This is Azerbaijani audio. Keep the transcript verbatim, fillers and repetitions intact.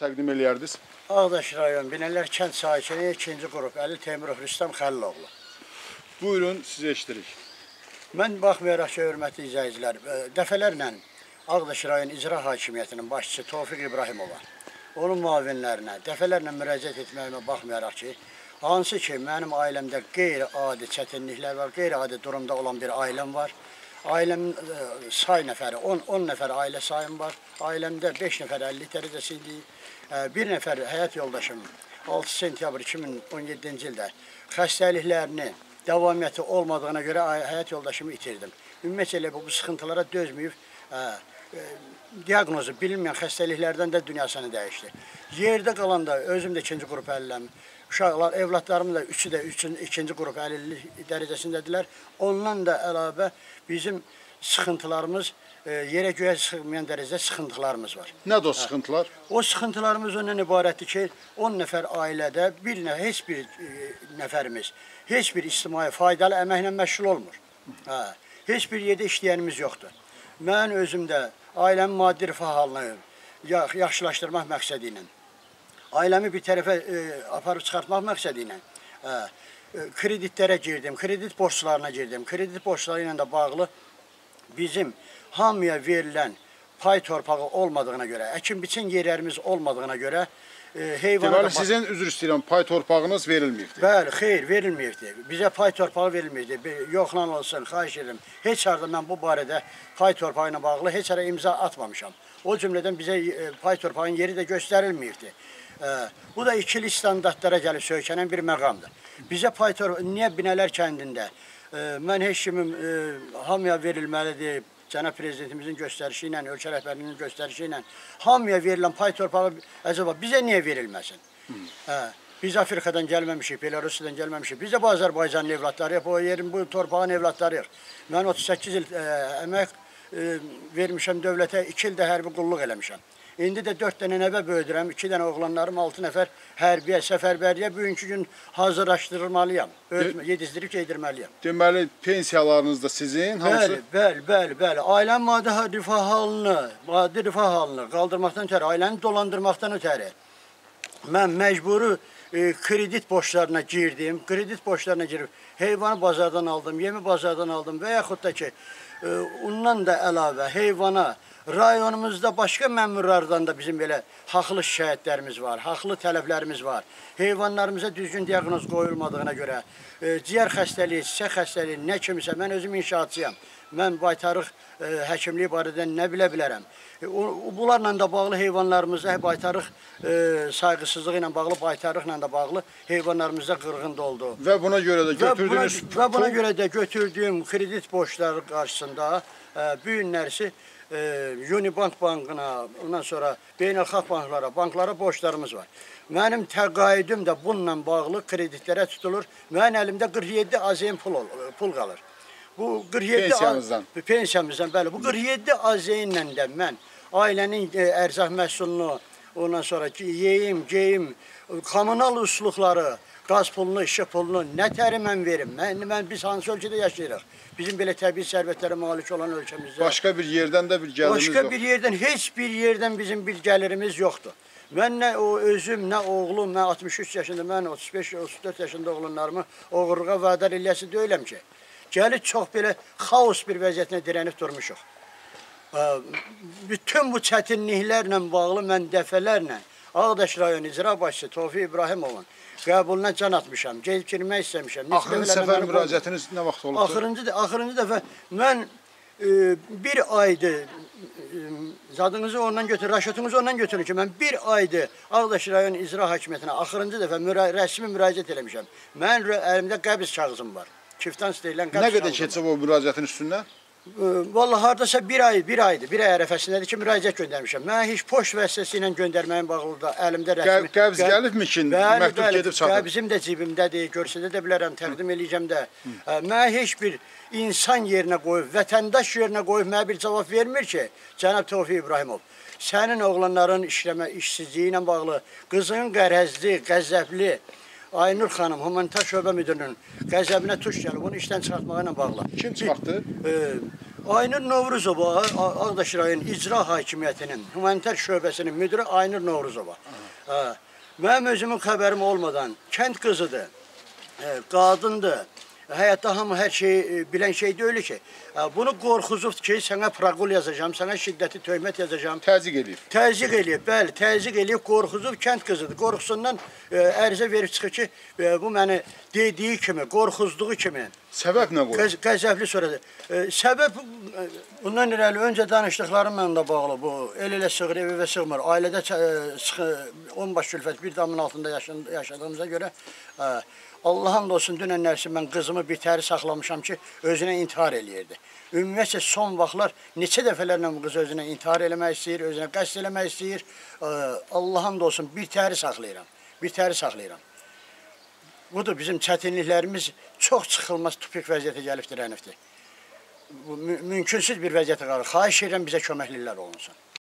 təqdim eləyərdiniz? Ağdaş rayon Binələr kənd sakini ikinci qrup Əli Teymurov Rüstəm Xəliloğlu. Buyurun, sizi eşidirik. Mən baxmayaraq ki, hörmətli izləyicilər, dəfələrlə Ağdaş rayon İcra Hakimiyyətinin başçısı Tofiq İbrahimova, onun müavinlərinə dəfələrlə müraciət etməyimə baxmayaraq ki, hansı ki, mənim ailəmdə qeyri-adi çətinliklər var, qeyri-adi durumda olan bir ailəm var. Ailəmin say nəfəri, on nəfər ailə sayım var. Ailəmdə beş nəfər əlillik dərəcəsində, bir nəfər həyat yoldaşım altı sentyabr iki min on yeddinci ildə xəstəliklərini davamiyyəti olmadığına görə həyat yoldaşımı itirdim. Ümumiyyətlə elə bu sıxıntılara dözməyib, diaqnozu bilinməyən xəstəliklərdən də dünyasını dəyişdi. Yerdə qalanda özüm də ikinci qrup əlilləm. Uşaqlar, evlatlarım da üçü də ikinci qrup əlillik dərəcəsindədirlər. Ondan da əlavə bizim sıxıntılarımız, yerə göyə çıxmayan dərəcədə sıxıntılarımız var. Nədir o sıxıntılar? O sıxıntılarımız ondan ibarətdir ki, on nəfər ailədə bir nə, heç bir nəfərimiz, heç bir ictimai faydalı əməklə məşğul olmur. Hə, heç bir yerdə işləyənimiz yoxdur. Mən özüm də ailəmin maddi rifah halını yaxşılaşdırmaq məqsədi ilə, ailəmi bir tərəfə e, aparıb çıxartmaq məqsədi ilə e, kreditlərə girdim, kredit borçlarına girdim. Kredit borçları ilə də bağlı bizim hamıya verilən pay torpağı olmadığına görə, əkin-biçin yerlərimiz olmadığına görə e, heyvana Deməli, sizin üzr istəyirəm, pay torpağınız verilməyibdir. Bəli, xeyr, verilməyibdir. Bizə pay torpağı verilməyibdir. Yoxlan olsun, xahiş edirəm. Heç arada mən bu barədə pay torpağı ilə bağlı heç ara imza atmamışam. O cümlədən bizə e, pay torpağının yeri də göstərilməyibdir. Bu da ikili standartlara gəlib söykənən bir məqamdır. Bizə pay torpağı, niyə Binələr kəndində mən heç kimin hamıya verilməlidir, Cənab Prezidentimizin göstərişi ilə, ölkə rəhbərliyinin göstərişi ilə hamıya verilən pay torpağı acaba bizə niyə verilməsin? Biz Afrikadan gəlməmişik, Belarusiyadan gəlməmişik. Biz də bu Azərbaycanlı evlatlarıyıq, bu yerin, bu torpağın evlatlarıyıq. Mən otuz səkkiz il əmək vermişəm dövlətə, iki ildə hərbi qulluq eləmişəm. İndi də dörd dənə nəvə böyüdürəm, iki dənə oğlanlarım, altı nəfər hərbiyə, səfərbərliyə bugünkü gün hazırlaşdırmalıyam, yedizdirib yedirməliyəm. Deməli, pensiyalarınız da sizin, hansı? Bəli, bəli, bəli, bəli. Ailəm maddi rifah halını, maddi rifah halını qaldırmaqdan ötəri, ailəni dolandırmaqdan ötəri mən məcburi e, kredit borçlarına girdim, kredit borçlarına girib heyvanı bazardan aldım, yemi bazardan aldım və yaxud da ki, e, ondan da əlavə heyvana rayonumuzda başqa məmurlardan da bizim belə haqlı şikayətlərimiz var, haqlı tələblərimiz var. Heyvanlarımıza düzgün diaqnoz qoyulmadığına görə, e, ciyər xəstəliyi, çiçək xəstəliyi, nə kimisə, mən özüm inşaatçıyam. Mən baytarıq e, həkimliyi barədə nə bilə bilərəm. E, o, bunlarla da bağlı heyvanlarımızda baytarıq e, sayğısızlığı ilə bağlı, baytarıqla da bağlı heyvanlarımızda qırğında oldu. Və buna görə də götürdüyünüz... Və buna, və buna görə də götürdüyüm kredit borçları qarşısında e, bu günlərsi e, Unibank bankına, ondan sonra beynəlxalq banklara, banklara borçlarımız var. Mənim təqaüdüm də bununla bağlı kreditlərə tutulur. Mənim əlimdə qırx yeddi AZN pul, pul qalır. Bu qırx yeddi pensiyamızdan. Pensiyamızdan, bəli. Bu qırx yeddi AZN-lə də mən ailənin ərzaq məhsulunu, ondan sonra ki, yeyim, geyim, kommunal usluqları, qaz pulunu, işıq pulunu nə təri mən verim? Mən, mən, biz hansı ölkədə yaşayırıq? Bizim belə təbii sərvətlərə malik olan ölkəmizdə. Başqa bir yerdən də bir gəlirimiz Başqa yox. bir yerdən, heç bir yerdən bizim bir gəlirimiz yoxdur. Mən nə o özüm, nə oğlum, mən altmış üç yaşında, mən otuz beş otuz dörd yaşında oğlanlarımı oğurluğa vadar eləyəsi deyiləm ki. Gəlib çox belə xaos bir vəziyyətinə dirənib durmuşuq. Bütün bu çətinliklərlə bağlı mən dəfələrlə Ağdaş rayon icra başçısı Tofiq İbrahimovun qəbuluna can atmışam, gelib girmək istəmişəm. Axırıncı səfər müraciətiniz nə vaxt olubdur? Axırıncı, axırıncı dəfə mən e, bir aydır, e, zadınızı ondan götür, raşotunuzu ondan götürün ki, mən bir aydır Ağdaş rayon icra hakimiyyətinə axırıncı dəfə müra rəsmi müraciət eləmişəm. Mən əlimdə qəbz kağızım var. Kiftans deyilən qəbz Nə qədər keçib o müraciətin üstündən? Vallahi hardasa bir ay, bir aydır, bir ay ərəfəsindədir ki, müraciət göndərmişəm. Mən heç poçt vəsitəsi ilə göndərməyin bağlı da əlimdə rəsmi... Qəbz gəlibmi ki, məktub gedib çatıb? Qəbzim də cibimdədir, görsədə də bilərəm, təqdim eləyəcəm də. Mən heç bir insan yerinə qoyub, vətəndaş yerinə qoyub mənə bir cavab vermir ki, cənab Tofiq İbrahimov, sənin oğlanların işləmə, işsizliyi ilə bağlı, qızın qərəzli, qəzəbli, Aynur xanım, humanitar şöbə müdürünün qəzəbinə tuş gəlib, onu işdən çıxartmağı ilə bağlı. Kim çıxartdı? E, Aynur Novruzova, Ağdaş rayon İcra Hakimiyyətinin humanitar şöbəsinin müdürü Aynur Novruzova. Ha, mənim özümün xəbərim olmadan kənd qızıdır, e, qadındır. Həyatda hamı hər şeyi e, bilən şey deyil ki. E, bunu qorxuzubdur ki, sənə proqul yazacağam, sənə şiddəti töhmət yazacağım. Təzyiq eləyib. Təzyiq eləyib, bəli, təzyiq eləyib, qorxuzub kənd qızıdır. Qorxusundan e, ərizə verib çıxır ki, e, bu məni dediyi kimi, qorxuzduğu kimi. Səbəb nə qoyur? Qəz qəzəbli soradı. E, səbəb e, bundan irəli öncə danışdıqlarım mənimlə bağlı bu. El elə sığır, ev evə sığmır. Ailədə e, sıxı, on baş külfət bir damın altında yaşın, yaşadığımıza görə e, Allah'ın olsun dünən nərsi mən qızımı bir təri saxlamışam ki, özünə intihar eləyirdi. Ümumiyyətlə son vaxtlar neçə dəfələrlə bu qız özünə intihar eləmək istəyir, özünə qəsd eləmək istəyir. E, Allah'ın olsun bir təri saxlayıram. Bir təri saxlayıram. Budur bizim çətinliklərimiz çox çıxılmaz tupik vəziyyətə gəlib dirənibdir. Bu mü mümkünsüz bir vəziyyətə qalır. Xahiş edirəm bizə köməkliklər olunsun.